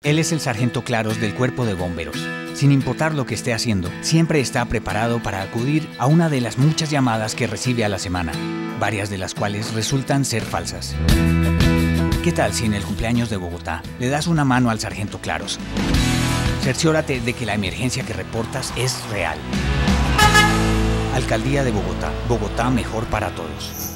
Él es el sargento Claros del Cuerpo de Bomberos. Sin importar lo que esté haciendo, siempre está preparado para acudir a una de las muchas llamadas que recibe a la semana, varias de las cuales resultan ser falsas. ¿Qué tal si en el cumpleaños de Bogotá le das una mano al sargento Claros? Cerciórate de que la emergencia que reportas es real. Alcaldía de Bogotá. Bogotá mejor para todos.